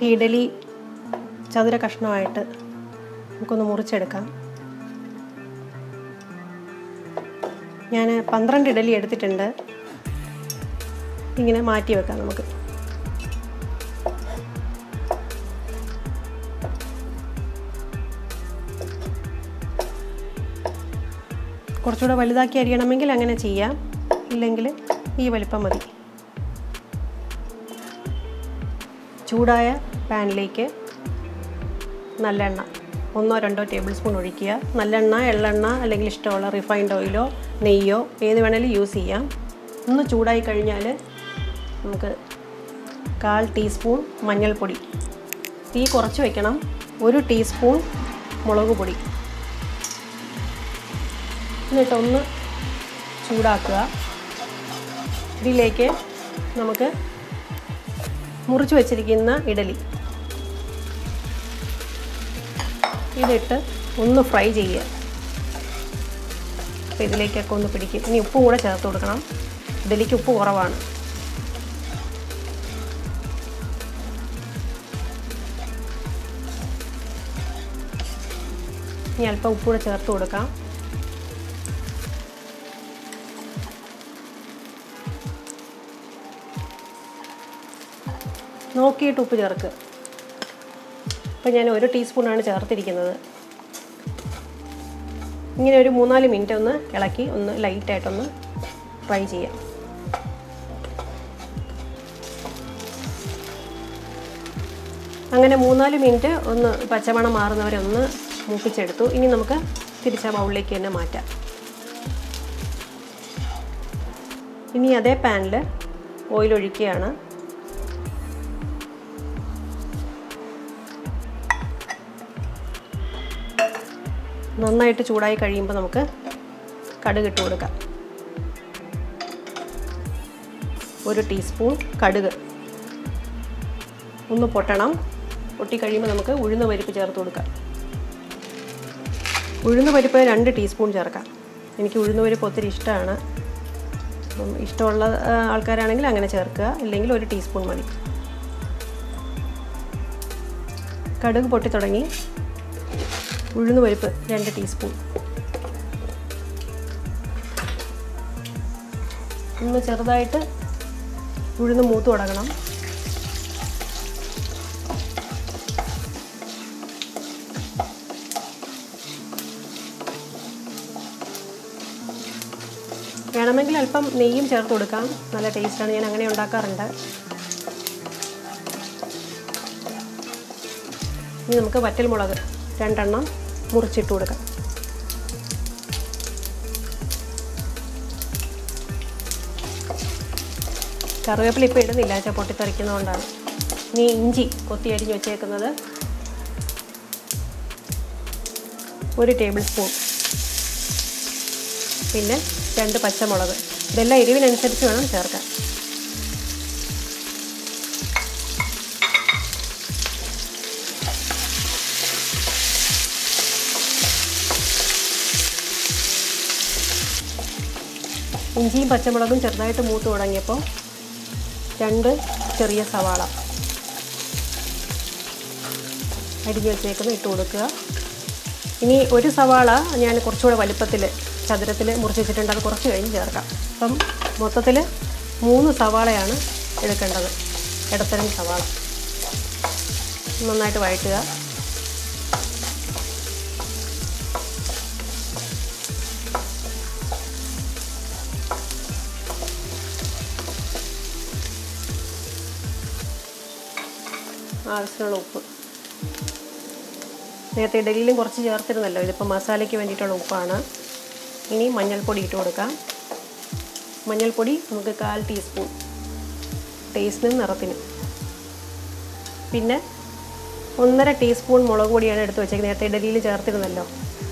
നമുക്ക് ഇഡലി ചതുര കഷ്ണമായിട്ട് നമുക്കൊന്ന് മുറിച്ചെടുക്കാം. ഞാൻ 12 ഇഡലി എടുത്തിട്ടുണ്ട്. ഇങ്ങനെ മാറ്റി വെക്കാം നമുക്ക്. കുറച്ചുകൂടെ വലുതാക്കി അരിയണമെങ്കിൽ അങ്ങനെ ചെയ്യാം, ഇല്ലെങ്കിൽ ഈ വലിപ്പം മതി. ചൂടായ പാനിലേക്ക് നല്ലെണ്ണ 1-2 ടേബിൾ സ്പൂൺ ഒഴിക്കുക. നല്ലെണ്ണ, എള്ളെണ്ണ അല്ലെങ്കിൽ ഇഷ്ടമുള്ള റിഫൈൻഡ് ഓയിലോ നെയ്യോ ഏത് വേണേലും യൂസ് ചെയ്യാം. ഒന്ന് ചൂടായി കഴിഞ്ഞാൽ നമുക്ക് 1/4 ടീസ്പൂൺ മഞ്ഞൾപ്പൊടി, തീ കുറച്ച് വയ്ക്കണം, 1 ടീസ്പൂൺ മുളക് പൊടി എന്നിട്ടൊന്ന് ചൂടാക്കുക. ഇതിലേക്ക് നമുക്ക് മുറിച്ച് വെച്ചിരിക്കുന്ന ഇഡലി ഇതിട്ട് ഒന്ന് ഫ്രൈ ചെയ്യുക. അപ്പോൾ ഇതിലേക്കൊക്കെ ഒന്ന് പിടിക്കും. ഇനി ഉപ്പ് കൂടെ ചേർത്ത് കൊടുക്കണം. ഇഡലിക്ക് ഉപ്പ് കുറവാണ്. ഇനി അല്പം ഉപ്പ് കൂടെ ചേർത്ത് കൊടുക്കാം. നോക്കിയിട്ട് ഉപ്പ് ചേർക്കുക. അപ്പോൾ ഞാൻ 1 ടീസ്പൂണാണ് ചേർത്തിരിക്കുന്നത്. ഇങ്ങനെ ഒരു 3-4 മിനിറ്റ് ഒന്ന് ഇളക്കി ഒന്ന് ലൈറ്റായിട്ടൊന്ന് ഫ്രൈ ചെയ്യാം. അങ്ങനെ 3-4 മിനിറ്റ് ഒന്ന് പച്ചമണം മാറുന്നവരെ ഒന്ന് മൂപ്പിച്ചെടുത്തു. ഇനി നമുക്ക് തിരിച്ച ബൗളിലേക്ക് തന്നെ മാറ്റാം. ഇനി അതേ പാനിൽ ഓയിൽ ഒഴിക്കുകയാണ്. നന്നായിട്ട് ചൂടായി കഴിയുമ്പോൾ നമുക്ക് കടുക് ഇട്ട് കൊടുക്കാം. 1 ടീസ്പൂൺ കടുക് ഒന്ന് പൊട്ടണം. പൊട്ടിക്കഴിയുമ്പോൾ നമുക്ക് ഉഴുന്ന് പരിപ്പ് ചേർത്ത് കൊടുക്കാം. ഉഴുന്ന് പരിപ്പ് 2 ടീസ്പൂൺ ചേർക്കാം. എനിക്ക് ഉഴുന്ന് പരിപ്പ് ഒത്തിരി ഇഷ്ടമാണ്. അപ്പം ഇഷ്ടമുള്ള ആൾക്കാരാണെങ്കിൽ അങ്ങനെ ചേർക്കുക, ഇല്ലെങ്കിൽ 1 ടീസ്പൂൺ മതി. കടുക് പൊട്ടി തുടങ്ങി. ഉഴുന്ന് പരിപ്പ് 2 ടീസ്പൂൺ ഒന്ന് ചെറുതായിട്ട് ഉഴുന്ന് മൂത്ത് തുടങ്ങണം. വേണമെങ്കിൽ അല്പം നെയ്യും ചേർത്ത് കൊടുക്കാം. നല്ല ടേസ്റ്റാണ്. ഞാൻ അങ്ങനെ ഉണ്ടാക്കാറുണ്ട്. ഇനി നമുക്ക് വറ്റൽമുളക് 2 എണ്ണം മുറിച്ചിട്ട് കൊടുക്കാം. കറിവേപ്പില ഇപ്പോൾ ഇടുന്നില്ല, വെച്ചാൽ പൊട്ടിത്തെറിക്കുന്നതുകൊണ്ടാണ്. ഇനി ഇഞ്ചി കൊത്തി അരിഞ്ഞ് വെച്ചേക്കുന്നത് 1 ടേബിൾ സ്പൂൺ, പിന്നെ 2 പച്ചമുളക്. ഇതെല്ലാം എരിവിനനുസരിച്ച് വേണം ചേർക്കാൻ. ഇഞ്ചിയും പച്ചമുളകും ചെറുതായിട്ട് മൂത്ത് തുടങ്ങിയപ്പോൾ 2 ചെറിയ സവാള അരിഞ്ഞ് വെച്ചേക്കുന്ന ഇട്ട് കൊടുക്കുക. ഇനി 1 സവാള ഞാൻ കുറച്ചുകൂടെ വലുപ്പത്തിൽ ചതുരത്തിൽ മുറിച്ച് വെച്ചിട്ടുണ്ട്. അത് കുറച്ച് കഴിഞ്ഞ് ചേർക്കാം. അപ്പം മൊത്തത്തിൽ 3 സവാളയാണ് എടുക്കേണ്ടത്. ഇടത്തരം സവാള നന്നായിട്ട് വഴറ്റുക. ആവശ്യമുള്ള ഉപ്പ്, നേരത്തെ ഇഡലിയിലും കുറച്ച് ചേർത്തിരുന്നല്ലോ, ഇതിപ്പോൾ മസാലയ്ക്ക് വേണ്ടിയിട്ടുള്ള ഉപ്പാണ്. ഇനി മഞ്ഞൾപ്പൊടി ഇട്ട് കൊടുക്കാം. മഞ്ഞൾപ്പൊടി നമുക്ക് 1/4 ടീസ്പൂൺ ടേസ്റ്റിനും നിറത്തിനും. പിന്നെ 1.5 ടീസ്പൂൺ മുളക് പൊടിയാണ് എടുത്ത് വെച്ചേക്കുന്നത്. നേരത്തെ ഇഡലിയിൽ ചേർത്തിരുന്നല്ലോ.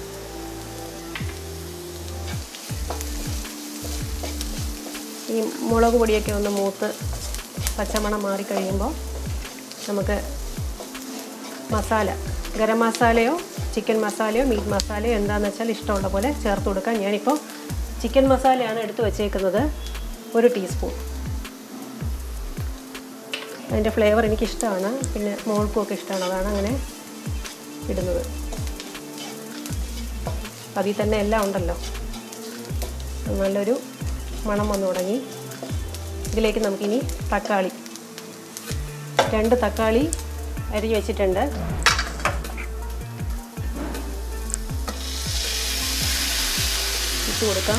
ഈ മുളക് പൊടിയൊക്കെ ഒന്ന് മൂത്ത് പച്ചമണം മാറിക്കഴിയുമ്പോൾ നമുക്ക് മസാല, ഗരം മസാലയോ ചിക്കൻ മസാലയോ മീറ്റ് മസാലയോ എന്താണെന്ന് വെച്ചാൽ ഇഷ്ടമുള്ള പോലെ ചേർത്ത് കൊടുക്കാം. ഞാനിപ്പോൾ ചിക്കൻ മസാലയാണ് എടുത്ത് വെച്ചേക്കുന്നത്, 1 ടീസ്പൂൺ. അതിൻ്റെ ഫ്ലേവർ എനിക്കിഷ്ടമാണ്, പിന്നെ മോൾക്കും ഒക്കെ ഇഷ്ടമാണ്, അതാണ് അങ്ങനെ ഇടുന്നത്. അതിൽ തന്നെ എല്ലാം ഉണ്ടല്ലോ. നല്ലൊരു മണം വന്നു തുടങ്ങി. ഇതിലേക്ക് നമുക്കിനി തക്കാളി, 2 തക്കാളി അരിഞ്ഞ് വെച്ചിട്ടുണ്ട്. ഇട്ട് കൊടുക്കാം.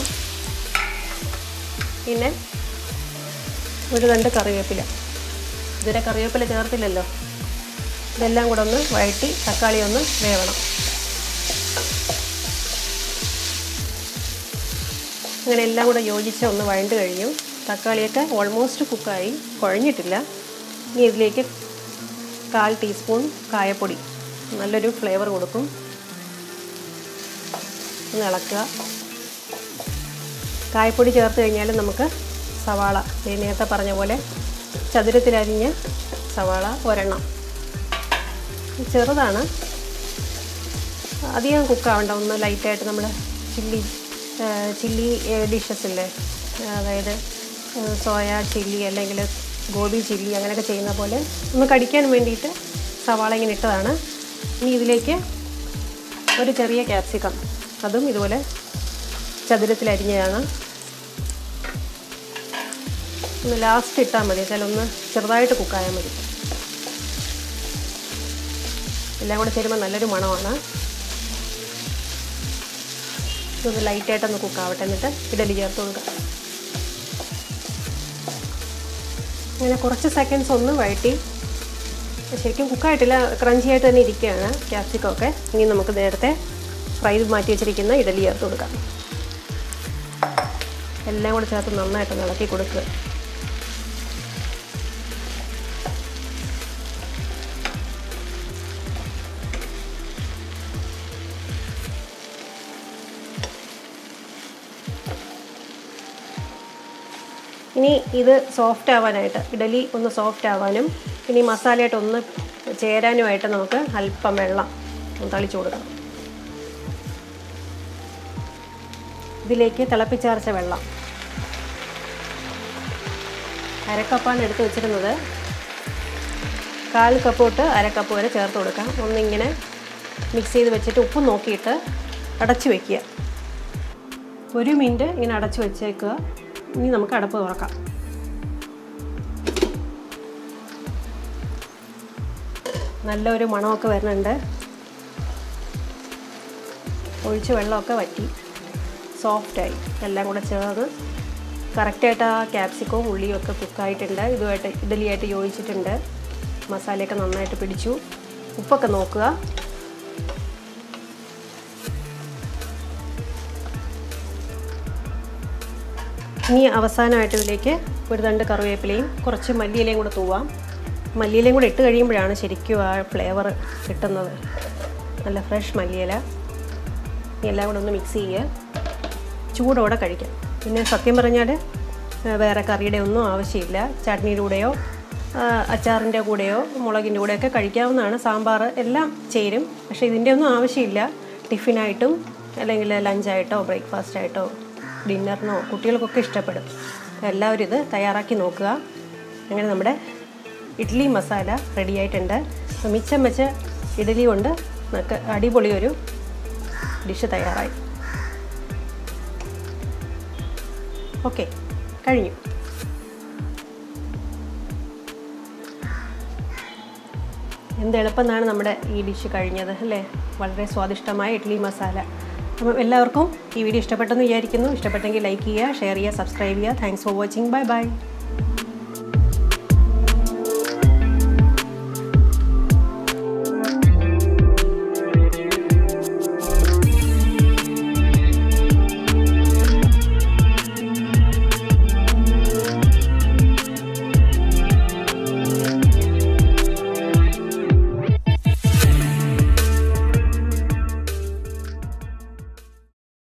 പിന്നെ ഒരു 2 കറിവേപ്പില. ഇതുവരെ കറിവേപ്പില ചേർത്തില്ലല്ലോ. ഇതെല്ലാം കൂടെ ഒന്ന് വഴറ്റി തക്കാളി ഒന്ന് വേവണം. അങ്ങനെ എല്ലാം കൂടെ യോജിച്ച് ഒന്ന് വഴണ്ട് കഴിഞ്ഞു. തക്കാളിയൊക്കെ ഓൾമോസ്റ്റ് കുക്കായി, കുഴഞ്ഞിട്ടില്ല. ഇനി ഇതിലേക്ക് 1/4 ടീസ്പൂൺ കായപ്പൊടി, നല്ലൊരു ഫ്ലേവർ കൊടുക്കും. ഒന്ന് ഇളക്കുക. കായപ്പൊടി ചേർത്ത് കഴിഞ്ഞാൽ നമുക്ക് സവാള, നേരത്തെ പറഞ്ഞ പോലെ ചതുരത്തിലരിഞ്ഞ സവാള ഒരെണ്ണം, ചെറുതാണ്, അധികം കുക്കാവണ്ട, ഒന്ന് ലൈറ്റായിട്ട് നമ്മൾ ചില്ലി ഡിഷസ് ഇല്ലേ, അതായത് സോയ ചില്ലി അല്ലെങ്കിൽ ഗോബി ചില്ലി അങ്ങനെയൊക്കെ ചെയ്യുന്ന പോലെ ഒന്ന് കടിക്കാൻ വേണ്ടിയിട്ട് സവാള ഇങ്ങനെ ഇട്ടതാണ്. ഇനി ഇതിലേക്ക് ഒരു ചെറിയ ക്യാപ്സിക്കം, അതും ഇതുപോലെ ചതുരത്തിലരിഞ്ഞതാണ്. ഒന്ന് ലാസ്റ്റ് ഇട്ടാൽ മതി, ഒന്ന് ചെറുതായിട്ട് കുക്കായാൽ മതി. എല്ലാം കൂടെ ചേരുമ്പോൾ നല്ലൊരു മണമാണ്. ഇതൊന്ന് ലൈറ്റായിട്ടൊന്ന് കുക്കാവട്ടെ, എന്നിട്ട് ഇഡലി ചേർത്ത് കൊടുക്കാം. അങ്ങനെ കുറച്ച് സെക്കൻഡ്സ് ഒന്ന് വഴറ്റി, ശരിക്കും കുക്കായിട്ടില്ല, ക്രഞ്ചി ആയിട്ട് തന്നെ ഇരിക്കുകയാണ് ക്യാപ്സിക്കം ഒക്കെ. ഇനി നമുക്ക് നേരത്തെ ഫ്രൈ മാറ്റി വെച്ചിരിക്കുന്ന ഇഡലി ചേർത്ത് കൊടുക്കാം. എല്ലാം കൂടെ ചേർത്ത് നന്നായിട്ട് ഇളക്കി കൊടുക്കുക. ഇനി ഇത് സോഫ്റ്റ് ആവാനായിട്ട്, ഇഡലി ഒന്ന് സോഫ്റ്റ് ആവാനും പിന്നെ ഈ മസാലയായിട്ട് ഒന്ന് ചേരാനുമായിട്ട് നമുക്ക് അല്പം വെള്ളം തളിച്ചു കൊടുക്കണം. ഇതിലേക്ക് തിളപ്പിച്ചാർച്ച വെള്ളം 1/2 കപ്പാണ് എടുത്ത് വെച്ചിരുന്നത്. 1/4 കപ്പ് തൊട്ട് 1/2 കപ്പ് വരെ ചേർത്ത് കൊടുക്കാം. ഒന്നിങ്ങനെ മിക്സ് ചെയ്ത് വെച്ചിട്ട് ഉപ്പ് നോക്കിയിട്ട് അടച്ചു വയ്ക്കുക. 1 മിനിറ്റ് ഇങ്ങനെ അടച്ചു വെച്ചേക്കുക. ഇനി നമുക്ക് അടപ്പ് തുറക്കാം. നല്ലൊരു മണമൊക്കെ വരുന്നുണ്ട്. ഒഴിച്ച് വെള്ളമൊക്കെ വറ്റി സോഫ്റ്റായി, എല്ലാം കൂടെ ചേർന്ന് കറക്റ്റായിട്ട് ആ ക്യാപ്സിക്കവും ഉള്ളിയും ഒക്കെ കുക്കായിട്ടുണ്ട്. ഇതുമായിട്ട് ഇഡലിയായിട്ട് യോജിച്ചിട്ടുണ്ട്. മസാലയൊക്കെ നന്നായിട്ട് പിടിച്ചു. ഉപ്പൊക്കെ നോക്കുക. ഇനി അവസാനമായിട്ട് ഇതിലേക്ക് ഒരു 2 കറിവേപ്പിലയും കുറച്ച് മല്ലിയിലയും കൂടെ തൂവാം. മല്ലിയിലയും കൂടെ ഇട്ട് കഴിയുമ്പോഴാണ് ശരിക്കും ആ ഫ്ലേവർ കിട്ടുന്നത്. നല്ല ഫ്രഷ് മല്ലിയില. എല്ലാം കൂടെ ഒന്ന് മിക്സ് ചെയ്യുക. ചൂടോടെ കഴിക്കാം. പിന്നെ സത്യം പറഞ്ഞാൽ വേറെ കറിയുടെ ഒന്നും ആവശ്യമില്ല. ചട്നിയുടെ കൂടെയോ അച്ചാറിൻ്റെ കൂടെയോ മുളകിൻ്റെ കൂടെയൊക്കെ കഴിക്കാവുന്നതാണ്. സാമ്പാർ എല്ലാം ചേരും. പക്ഷേ ഇതിൻ്റെ ഒന്നും ആവശ്യമില്ല. ടിഫിനായിട്ടും അല്ലെങ്കിൽ ലഞ്ചായിട്ടോ ബ്രേക്ക്ഫാസ്റ്റായിട്ടോ ഡിന്നറിനോ കുട്ടികൾക്കൊക്കെ ഇഷ്ടപ്പെടും. എല്ലാവരും ഇത് തയ്യാറാക്കി നോക്കുക. അങ്ങനെ നമ്മുടെ ഇഡ്ഡലി മസാല റെഡി ആയിട്ടുണ്ട്. മിച്ചം വെച്ച ഇഡ്ഡലി കൊണ്ട് നമുക്ക് അടിപൊളി ഒരു ഡിഷ് തയ്യാറായി. ഓക്കെ, കഴിഞ്ഞു. എന്ത് എളുപ്പമെന്നാണ് നമ്മുടെ ഈ ഡിഷ് കഴിഞ്ഞത് അല്ലേ? വളരെ സ്വാദിഷ്ടമായ ഇഡ്ഡലി മസാല. അപ്പം എല്ലാവർക്കും ഈ വീഡിയോ ഇഷ്ടപ്പെട്ടെന്ന് വിചാരിക്കുന്നു. ഇഷ്ടപ്പെട്ടെങ്കിൽ ലൈക്ക് ചെയ്യുക, ഷെയർ ചെയ്യുക, സബ്സ്ക്രൈബ് ചെയ്യുക. Thanks for watching. Bye by.